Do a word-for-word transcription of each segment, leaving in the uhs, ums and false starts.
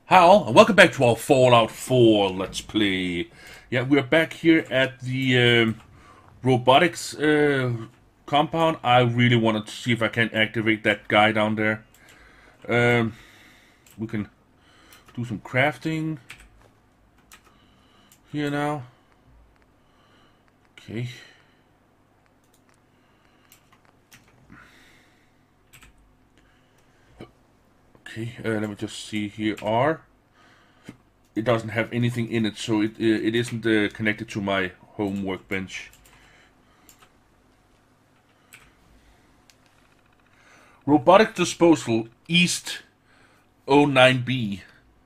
Hi all, and welcome back to our Fallout four Let's Play. Yeah, we're back here at the um, robotics uh, compound. I really wanted to see if I can activate that guy down there. Um, we can do some crafting here now. Okay. Okay, uh, let me just see here. R. It doesn't have anything in it, so it uh, it isn't uh, connected to my home workbench. Robotic disposal East oh nine B.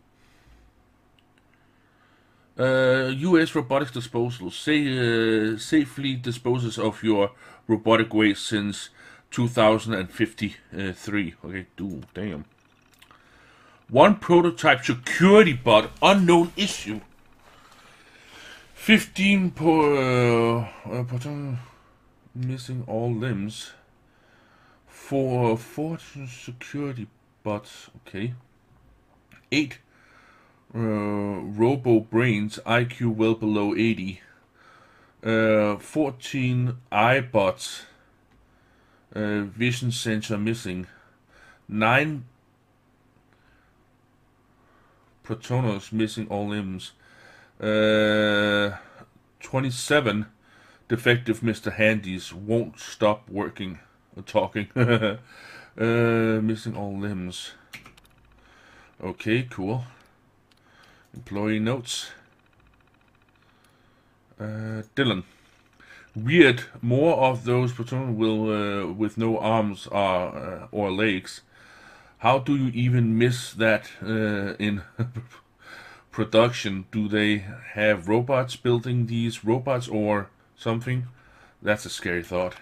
Uh, U S robotics disposal say, uh, safely disposes of your robotic waste since two thousand fifty-three. Okay, dude, damn. One prototype security bot, unknown issue. fifteen per, uh, uh, missing all limbs. For four security bots, okay. Eight uh, robo brains, I Q well below eighty. Uh, fourteen iBots, uh, vision sensor missing. Nine Protonos missing all limbs. Uh, twenty-seven defective Mister Handys won't stop working or talking. uh, missing all limbs. Okay, cool. Employee notes. Uh, Dylan. Weird. More of those Protonos will uh, with no arms or uh, or legs. How do you even miss that uh, in production? Do they have robots building these robots or something? That's a scary thought.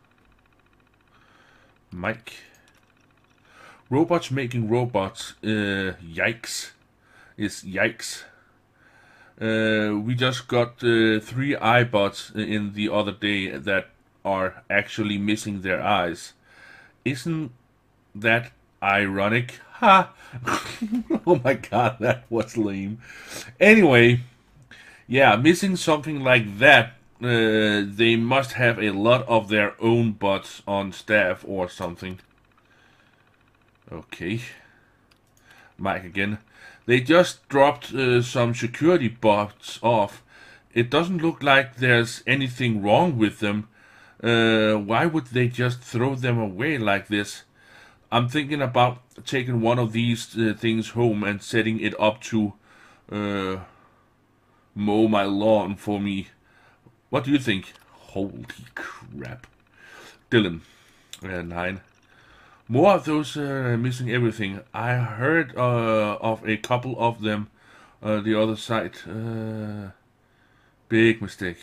Mike. Robots making robots. Uh, yikes. Is yikes. Uh, we just got uh, three iBots in the other day that are actually missing their eyes. Isn't that ironic? Ha! Oh my god, that was lame. Anyway, yeah, missing something like that, uh, they must have a lot of their own bots on staff or something. Okay. Mike again. They just dropped uh, some security bots off. It doesn't look like there's anything wrong with them. Uh, why would they just throw them away like this? I'm thinking about taking one of these uh, things home and setting it up to uh, mow my lawn for me. What do you think? Holy crap. Dylan. Uh, nine. More of those uh, missing everything. I heard uh, of a couple of them uh, the other side. Uh, big mistake.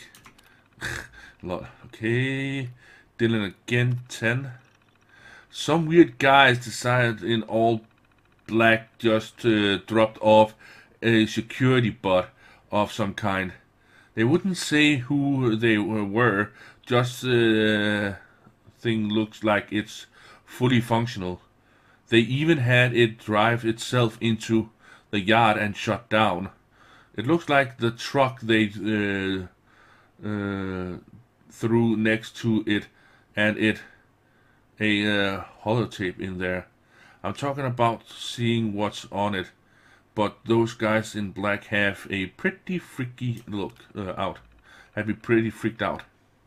Okay. Dylan again. ten. Some weird guys decided in all black just uh, dropped off a security bot of some kind. They wouldn't say who they were, just uh, thing looks like it's fully functional. They even had it drive itself into the yard and shut down. It looks like the truck they uh, uh, threw next to it and it a uh, holotape in there. I'm talking about seeing what's on it, but those guys in black have a pretty freaky look uh, out. Have me pretty freaked out.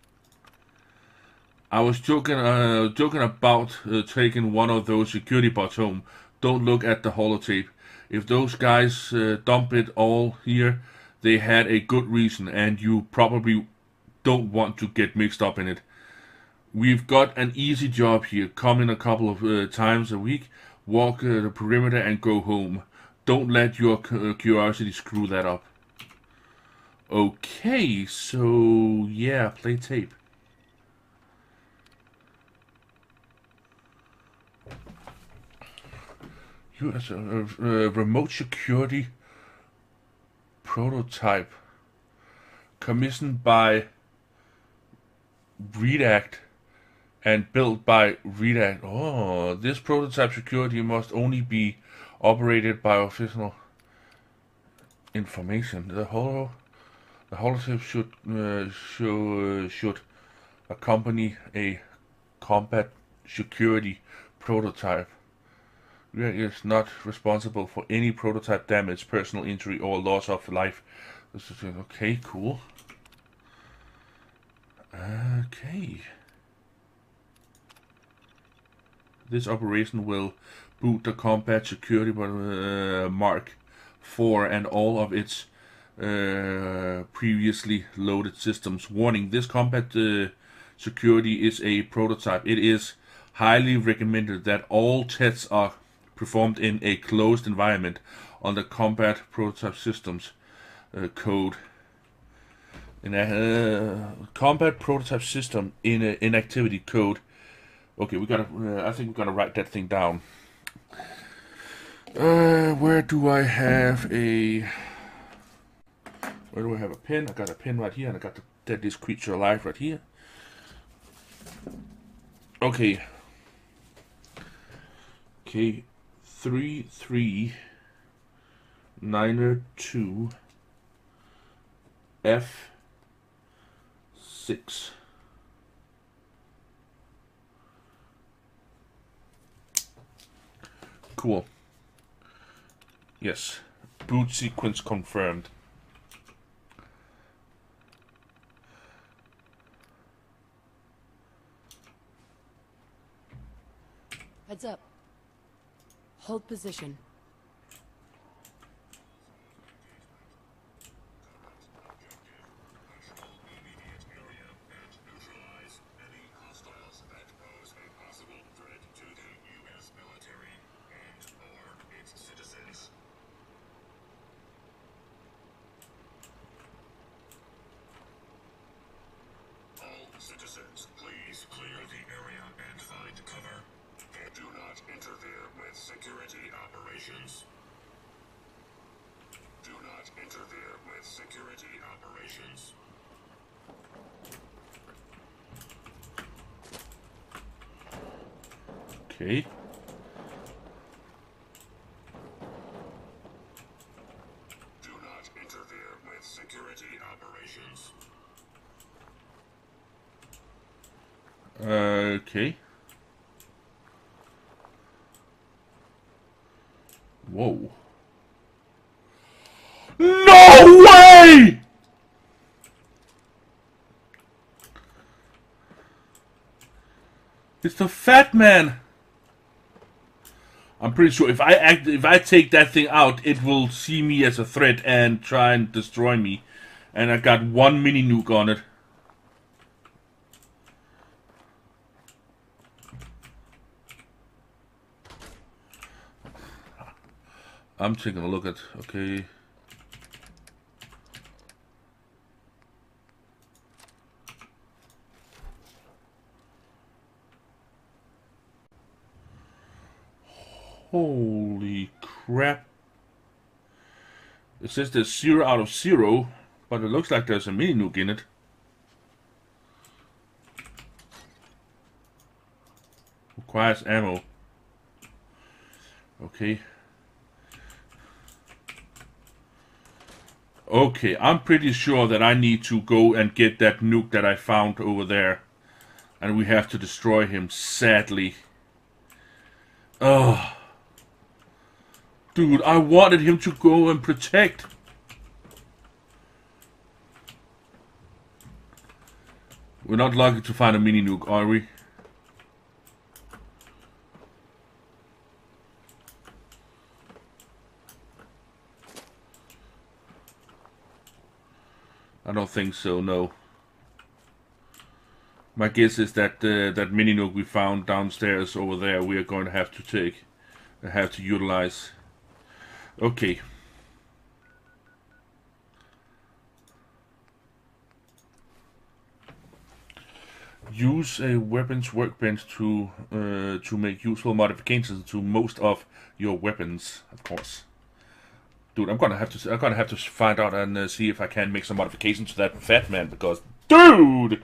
I was joking, uh, joking about uh, taking one of those security bots home. Don't look at the holotape. If those guys uh, dump it all here, they had a good reason, and you probably don't want to get mixed up in it. We've got an easy job here. Come in a couple of uh, times a week, walk uh, the perimeter and go home. Don't let your curiosity screw that up. Okay, so yeah, play tape. U S uh, uh, remote security prototype commissioned by Redact and built by Redact. Oh, this prototype security must only be operated by official. information. The holo, the holotape should uh, show, uh, should accompany a combat security prototype. Rear is not responsible for any prototype damage, personal injury, or loss of life. This is okay. Cool. Okay. This operation will boot the combat security uh, Mark four and all of its uh, previously loaded systems. Warning: this combat uh, security is a prototype. It is highly recommended that all tests are performed in a closed environment on the combat prototype systems uh, code. In a uh, combat prototype system in a inactivity code. Okay, we gotta. Uh, I think we're gonna write that thing down. Uh, where do I have a? Where do I have a pen? I got a pen right here, and I got the deadliest creature alive right here. Okay. Okay, three three niner two F six. Cool. Yes. Boot sequence confirmed. Heads up. Hold position. Citizens, please clear the area and find cover. Do not interfere with security operations. Do not interfere with security operations. Okay. Do not interfere with security operations. Okay. Whoa. No way! It's the fat man. I'm pretty sure if I act, if I take that thing out, it will see me as a threat and try and destroy me. And I got one mini nuke on it. I'm taking a look at, okay. Holy crap. It says there's zero out of zero, but it looks like there's a mini nuke in it. Requires ammo. Okay. Okay, I'm pretty sure that I need to go and get that nuke that I found over there. And we have to destroy him, sadly. Ugh. Dude, I wanted him to go and protect. We're not lucky to find a mini nuke, are we? I don't think so, no. My guess is that uh, that mini nuke we found downstairs over there, we are going to have to take, have to utilize. Okay. Use a weapons workbench to uh, to make useful modifications to most of your weapons, of course. Dude, I'm gonna have to. I'm gonna have to find out and uh, see if I can make some modifications to that fat man because, dude,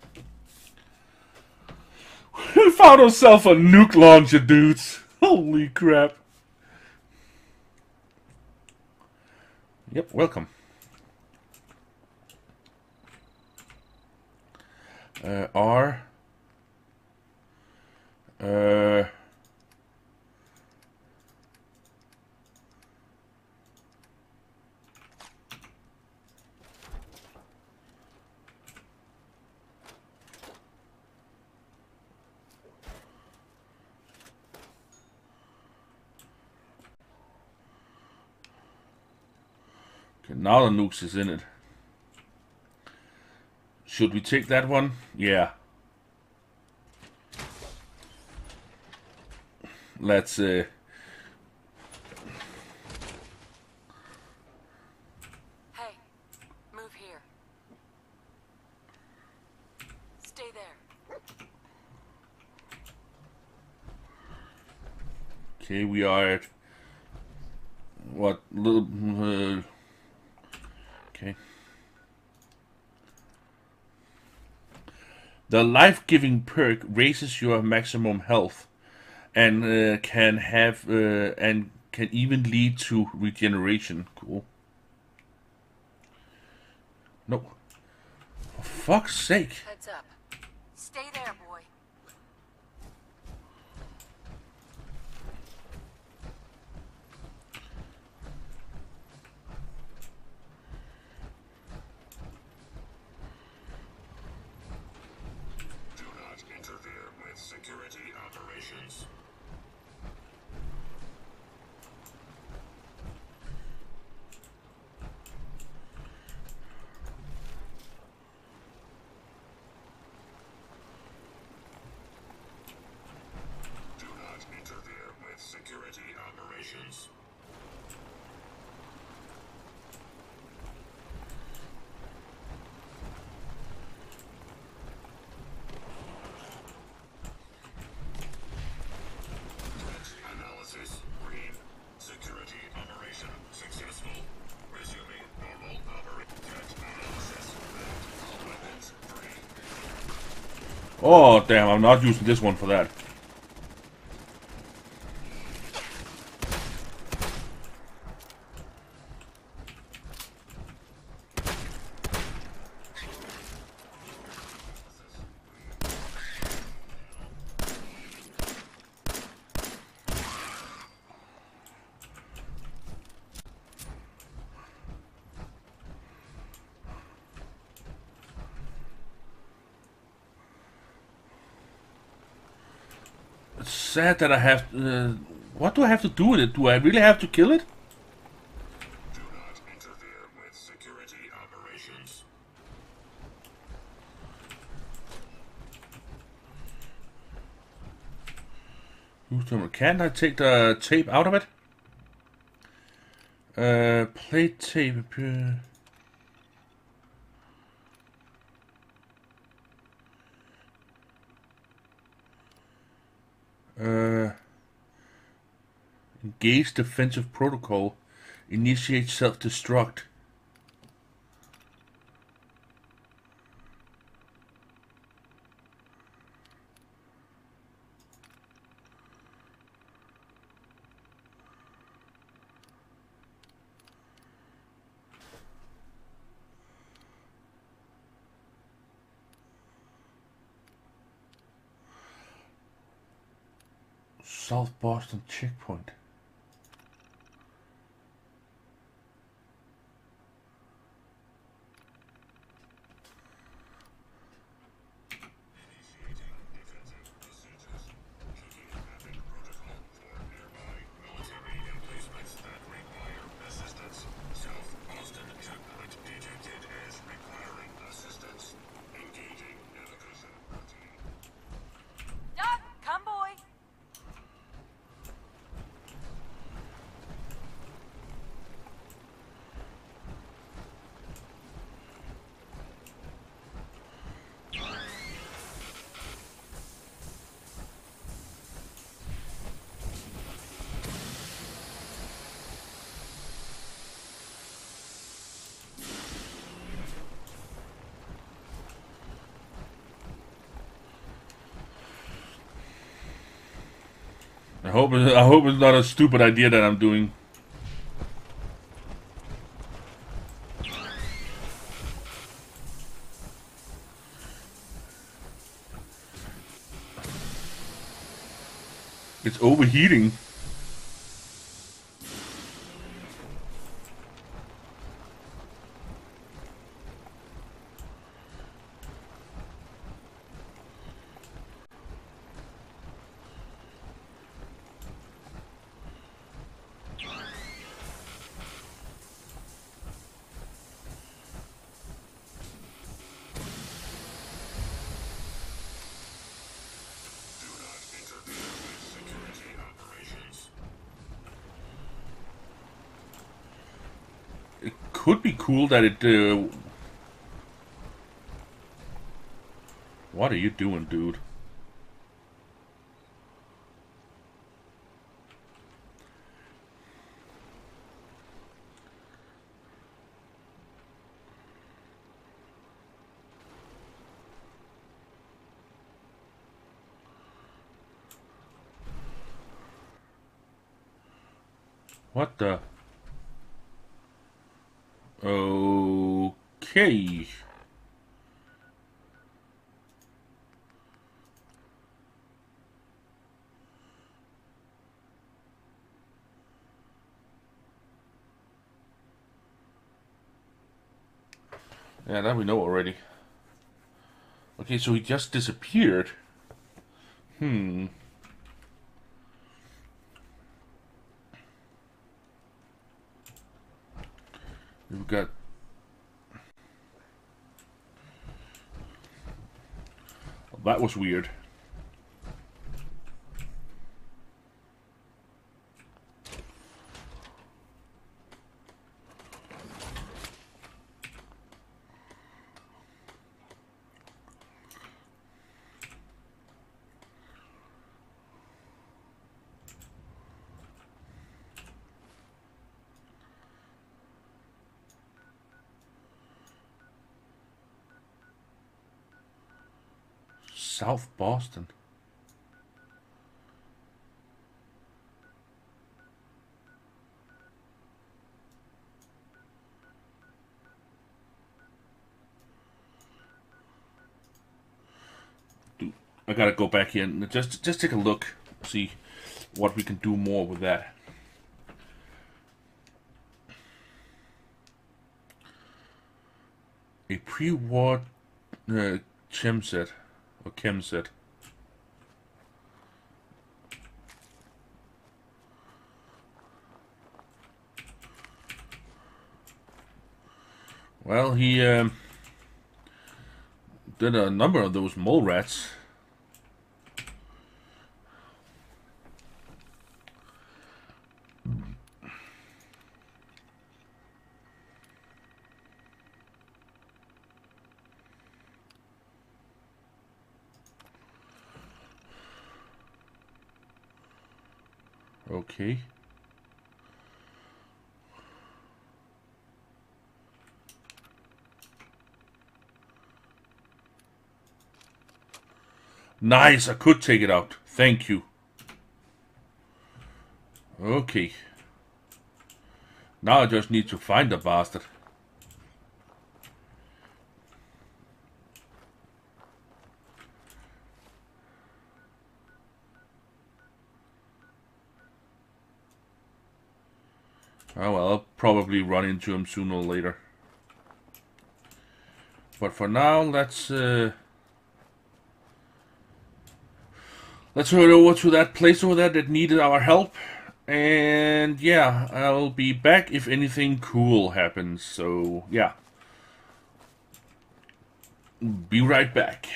we found ourselves a nuke launcher, dudes. Holy crap! Yep, welcome. Uh, R. Uh, okay, now the nukes is in it. Should we take that one? Yeah. Let's uh Hey, move here. Stay there. okay, we are at what little uh, okay. The life-giving perk raises your maximum health and uh, can have uh, and can even lead to regeneration. Cool. No. For fuck's sake. Heads up. Stay there, boy. Do not interfere with security operations. Do not interfere with security operations. Threat analysis green. Security operation successful. Resuming normal operation. Threat analysis red. Weapons free. Oh damn! I'm not using this one for that. It's sad that I have. Uh, what do I have to do with it? Do I really have to kill it? Do not interfere with security operations. Use the- Can't I take the tape out of it? Uh, plate tape. Uh, uh, engage defensive protocol. Initiate self-destruct. South Boston checkpoint. Initiating defensive procedures. Checking mapping protocol for nearby military emplacements that require assistance. South Boston checkpoint detected as requiring assistance. Engaging navigation routine. Doc, come, boy. I hope. I hope it's not a stupid idea that I'm doing. It's overheating. Do not interfere with security operations. It could be cool that it. Uh... What are you doing, dude? What the? Okay. Yeah, that we know already. Okay, so he just disappeared. Hmm. We've got. That was weird. South Boston. Dude, I gotta go back here and just just take a look, see what we can do more with that. A pre-war uh, chem set or chem set. Well, he um, did a number of those mole rats. Okay. Nice, I could take it out. Thank you. Okay. Now I just need to find the bastard. Oh well, I'll probably run into him sooner or later. But for now, let's uh, let's head over to that place over there that needed our help. And yeah, I'll be back if anything cool happens. So yeah, be right back.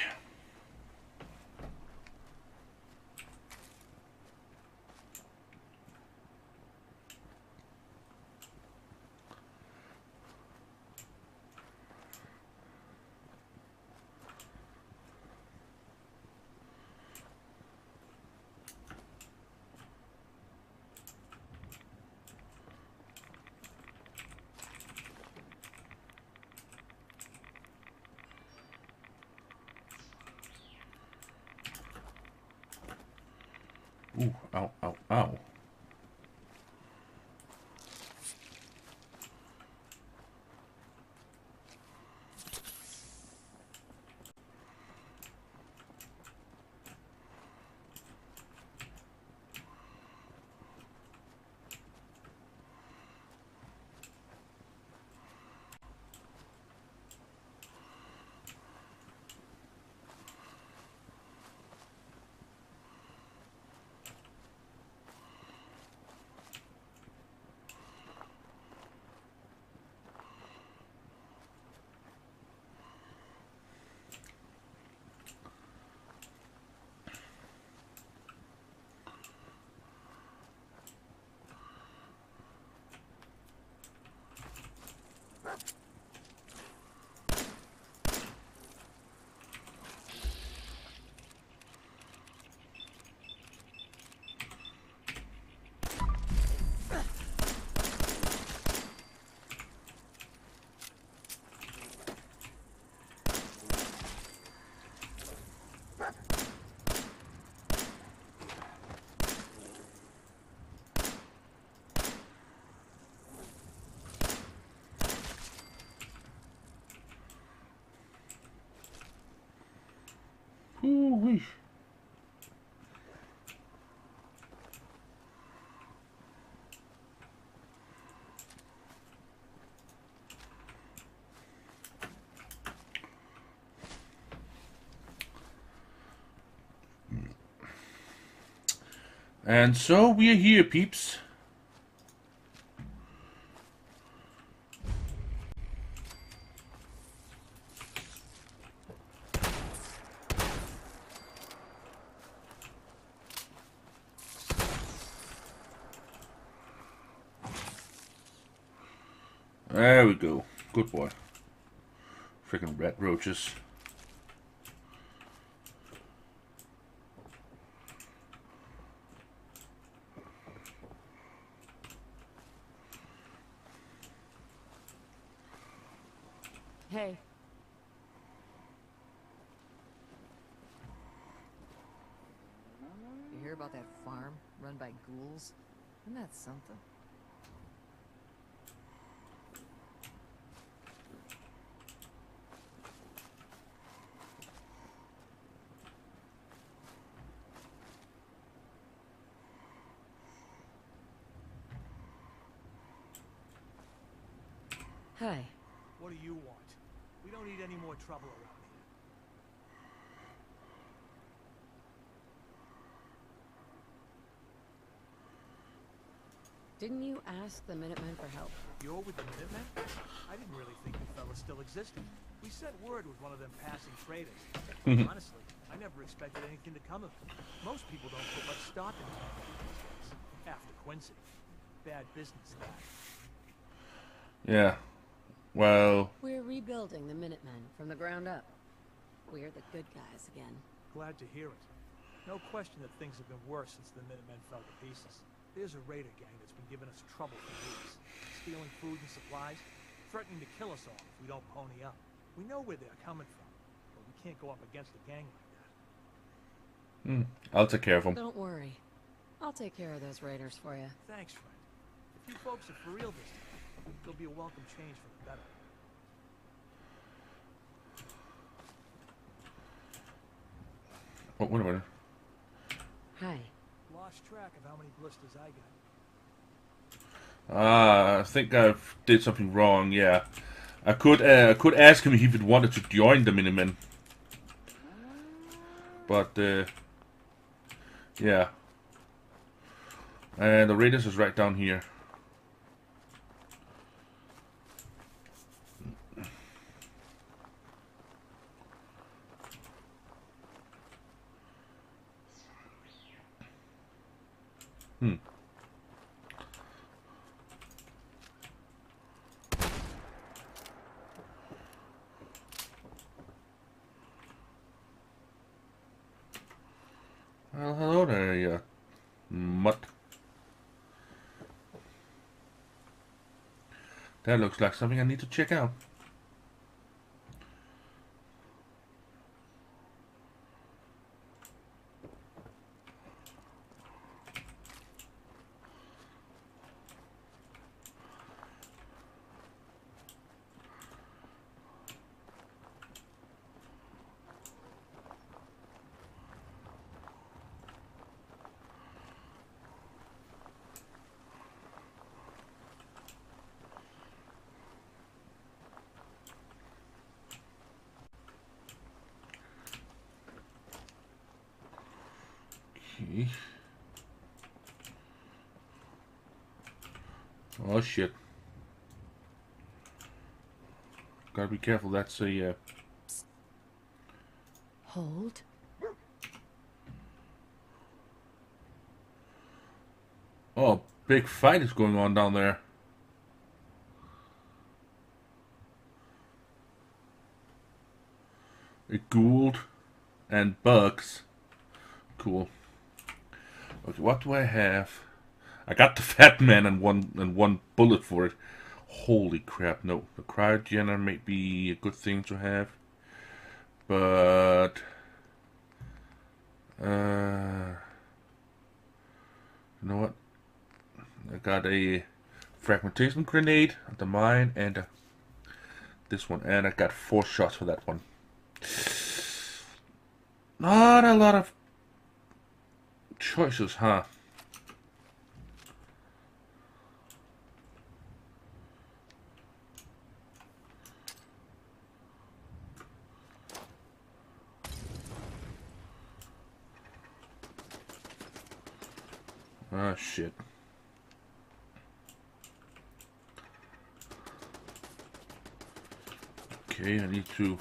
Ooh, ow, ow, ow. Hoo-wee. And so we're here, peeps. There we go. Good boy. Freaking rat roaches. Hey. You hear about that farm run by ghouls? Isn't that something? Hey. What do you want? We don't need any more trouble around here. Didn't you ask the Minutemen for help? You're with the Minutemen? I didn't really think you fellas still existed. We sent word with one of them passing traders. Honestly, I never expected anything to come of it. Most people don't put much stock into that these days. After Quincy. Bad business, that. Yeah. Well, We're rebuilding the Minutemen from the ground up. We're the good guys again. Glad to hear it. No question that things have been worse since the Minutemen fell to pieces. There's a raider gang that's been giving us trouble for weeks. Stealing food and supplies, threatening to kill us all if we don't pony up. We know where they're coming from, but we can't go up against a gang like that. hmm, I'll take care of them. Don't worry. I'll take care of those raiders for you. Thanks, friend. If you folks are for real this time, there'll be a welcome change for the better. Oh, wait a minute. Hi. Lost track of how many blisters I got. Ah, I think I did something wrong. Yeah, I could. Uh, I could ask him if he wanted to join the Minutemen, but uh, yeah. And the Raiders is right down here. Hmm. Well, hello there, you mutt. That looks like something I need to check out. Okay. Oh shit. Gotta be careful, that's a uh... Hold. Oh, big fight is going on down there. A Gould and bugs. Cool. Okay, what do I have? I got the Fat Man and one and one bullet for it. Holy crap! No, the cryogenizer may be a good thing to have, but uh, you know what? I got a fragmentation grenade, the mine, and uh, this one, and I got four shots for that one. Not a lot of choices, huh? Ah, shit. Okay, I need to...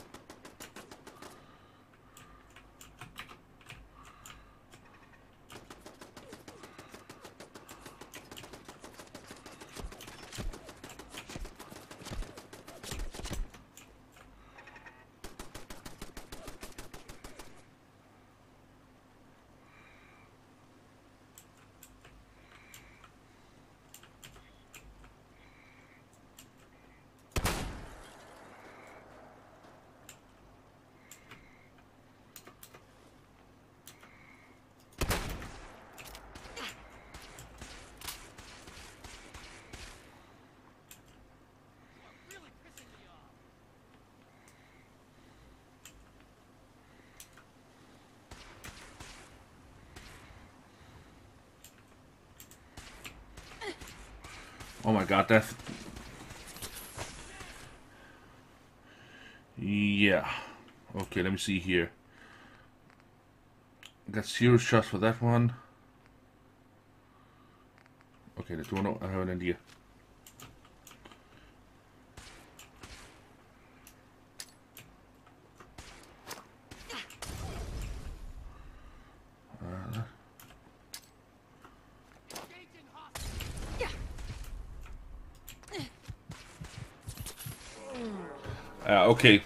Oh my god, that's... Yeah. Okay, let me see here. Got zero shots for that one. Okay, let's do one. I have an idea. Uh, uh, okay.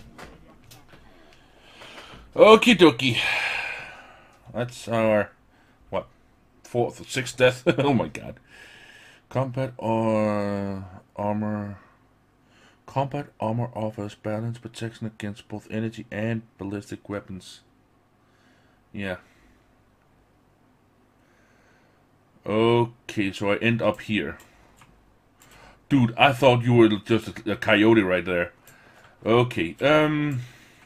Okie dokie. That's our, what, fourth or sixth death? Oh my god. Combat or armor. Combat armor offers balanced protection against both energy and ballistic weapons. Yeah. Okay, so I end up here. Dude, I thought you were just a, a coyote right there. Okay, um...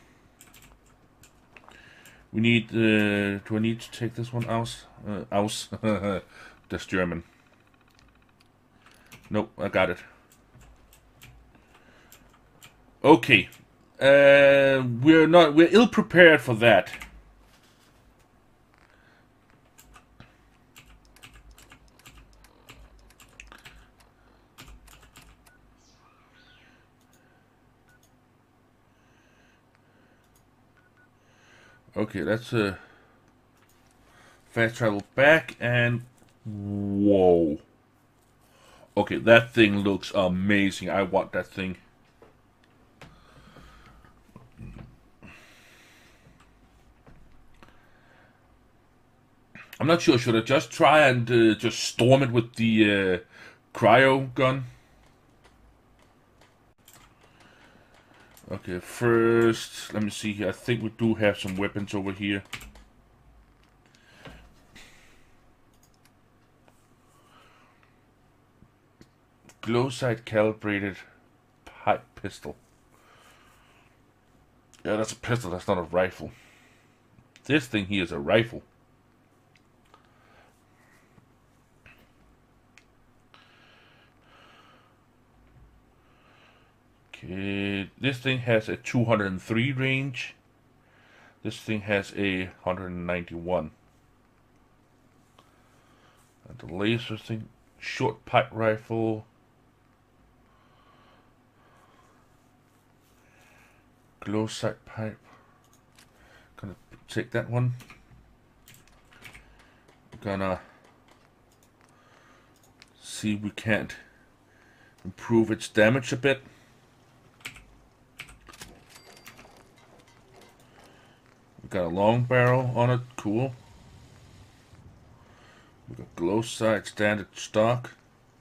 we need, uh, do I need to take this one out? Uh, aus. That's German. Nope, I got it. Okay. Uh, we're not, we're ill prepared for that. Okay, let's uh, fast travel back and whoa. Okay, that thing looks amazing. I want that thing. I'm not sure. Should I just try and uh, just storm it with the uh, cryo gun? Okay, first, let me see here. I think we do have some weapons over here. Glow sight calibrated pipe pistol. Yeah, that's a pistol, that's not a rifle. This thing here is a rifle. Okay, this thing has a two hundred three range. This thing has a one hundred ninety-one. And the laser thing, short pipe rifle. Glow sight pipe. Gonna take that one. Gonna see if we can't improve its damage a bit. We got a long barrel on it, cool. We got glow sight standard stock.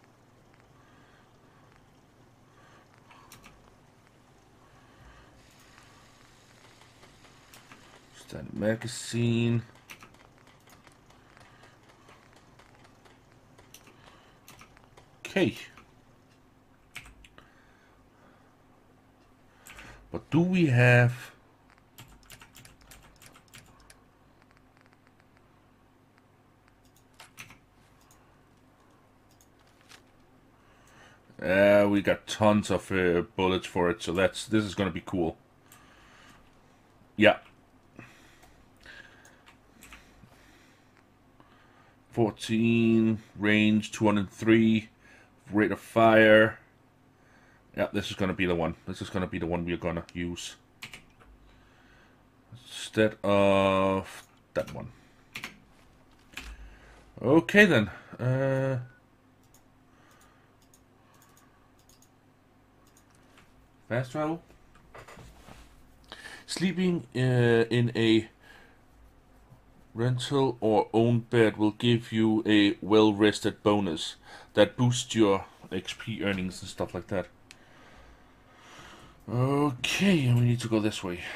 Standard magazine. Okay. But do we have Yeah, we got tons of uh, bullets for it, so that's this is gonna be cool. Yeah. fourteen, range two hundred three, rate of fire. Yeah, this is gonna be the one. This is gonna be the one we're gonna use. Instead of that one. Okay then. Uh, fast travel. Sleeping uh, in a rental or owned bed will give you a well-rested bonus that boosts your X P earnings and stuff like that. Okay, we need to go this way.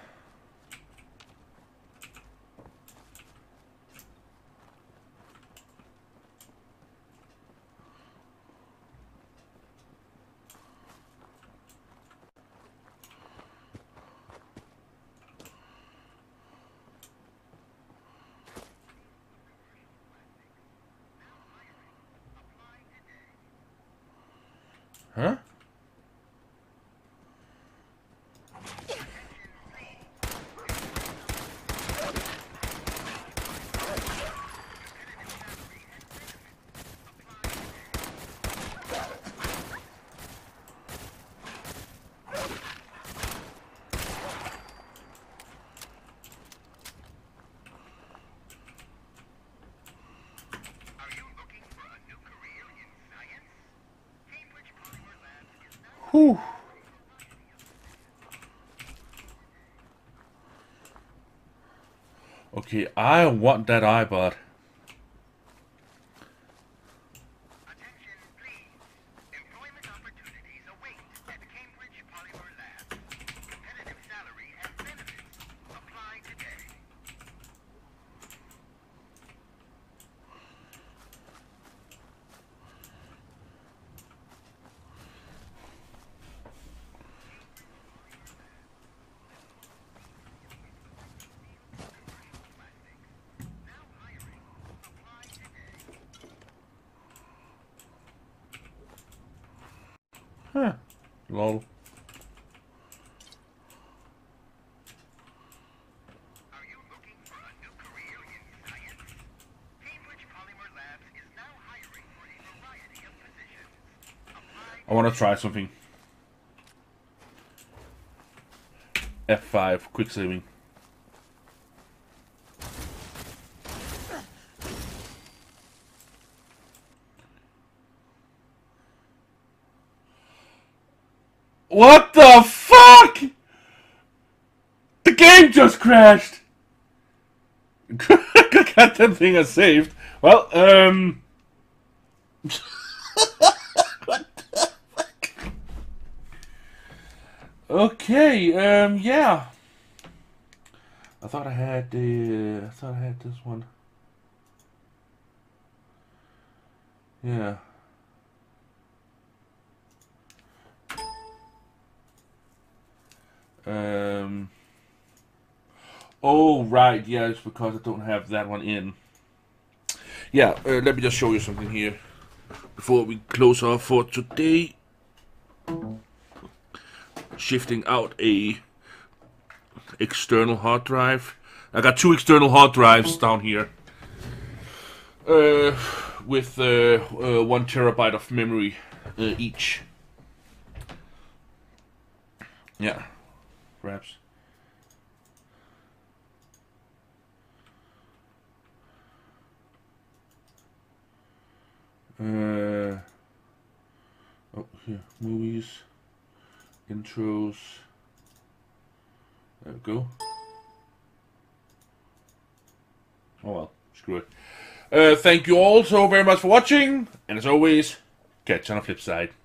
Huh? Whew. Okay, I want that iPod. Attention, please. Employment opportunities await at Cambridge Polymer Lab. Competitive salary and benefits. Apply today. Huh. Lol. Are you looking for a new career in science? Cambridge Polymer Labs is now hiring for a variety of positions. Apply I want to try something. F five, quick saving. What the fuck? The game just crashed. Got that thing I saved. Well, um. What the fuck? Okay, um, yeah. I thought I had the. I thought I had this one. Yeah. Um. Oh, right. Yeah, it's because I don't have that one in. Yeah, uh, let me just show you something here before we close off for today. Shifting out a external hard drive. I got two external hard drives down here. Uh, with uh, uh, one terabyte of memory uh, each. Yeah, perhaps. Uh, oh, here, movies, intros. There we go. Oh well, screw it. Uh, thank you all so very much for watching, and as always, catch you on the flip side.